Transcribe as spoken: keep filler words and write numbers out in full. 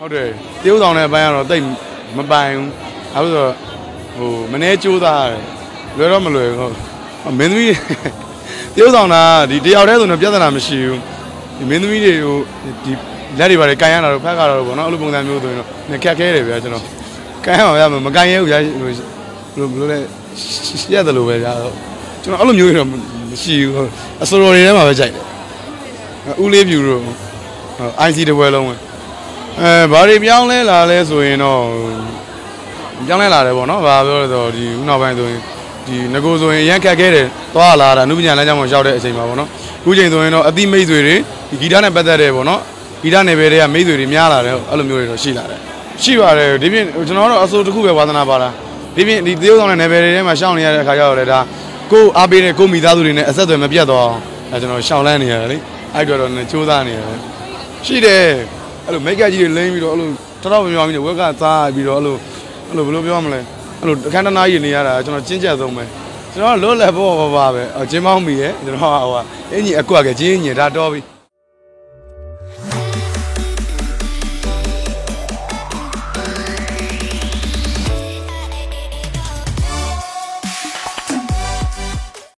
ဟုတ်တယ်တရုတ်ဆောင်တဲ့အပိုင်းကတော့တိတ်မပိုင်ဘူးအခုဆိုဟိုမနေ့ကြိုးသားတယ်လွယ်တော့မလွယ်ဟုတ်မင်းသမီးတရုတ်ဆောင်တာဒီတယောက်တည်းဆိုတော့ပြဿနာမရှိဘူးဒီမင်းသမီးတွေဟိုဒီလက်တွေပါတယ်ကန်ရတာတော့ဖက်ကတော့ပေါ့နော်အဲ့လိုပုံစံမျိုးဆိုရင်တော့ခက်ခဲတယ်ဗျာကျွန်တော်ကန်ရမှာဗျာမကန်ရဲဘူးဗျာဟိုဘယ်လိုဘယ်လိုလဲရက်တယ်လို့ပဲဗျာကျွန်တော်အဲ့လိုမျိုးတော့မရှိဘူးအစိုးရတွေထဲမှာပဲကြိုက်တယ်ဦးလေးပြူတို့ I C တပွဲလုံးပဲအဲဘာတွေပြောင်းလဲလာလဲဆိုရင်တော့ပြောင်းလဲလာတယ်ပေါ့နော်ဘာပြောလဲဆိုဒီဦးနောက်ပိုင်းဆိုရင်ဒီငကိုဆိုရင်ရန်ခက်ခဲတယ်သွားလာတာအနုပညာလမ်းကြောင်းမှာရောက်တဲ့အချိန်မှာပေါ့နော်အခုချိန်ဆိုရင်တော့အတိမိတ်ဆွေတွေဒီဂီတနဲ့ပတ်သက်တယ်ပေါ့နော်ဂီတနယ်ပယ်တွေကမိတ်ဆွေတွေများလာတယ်အဲ့လိုမျိုးတွေတော့ရှိလာတယ်ရှိပါတယ်ဒီပြင်ကျွန်တော်တို့အစိုးတစ်ခုပဲဝါသနာပါတာဒီပြင်ဒီတရုတ်ဆောင်တဲ့နယ်ပယ်တွေထဲမှာရှောင်းနေရတဲ့အခါကျတော့လေဒါကိုအားပေးတဲ့ကိုမိသားစုတွေနဲ့အဆက်အသွယ်မပြတ်တော့အဲကျွန်တော်ရှောင်းလန်းနေရတယ်လေအဲ့တော့တော့စူးစမ်းနေရတယ်ရှိတယ်အဲ့လိုမိတ်ကကြီးတွေလိမ့်ပြီးတော့အဲ့လိုတော်တော်များများပြီးတော့ဝက်ကသားပြီးတော့အဲ့လိုအဲ့လိုဘယ်လိုပြောမလဲအဲ့လိုအခန်းတနာကြီးနေရတာကျွန်တော်ကျင်းကျက်ဆုံးပဲကျွန်တော်လွတ်လပ်ဖို့ပါပါပဲကျင်းပေါင်းပြီရဲ့ကျွန်တော်ဟိုအင်းကြီးအကွက်ကကျင်းညင်ဒါတော့ပြီ